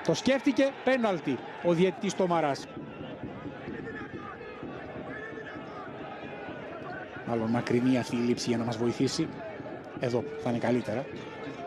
Το σκέφτηκε, πέναλτι ο διαιτητής Τομαράς. Μάλλον μακρινή αυτή η λήψη για να μας βοηθήσει. Εδώ θα είναι καλύτερα.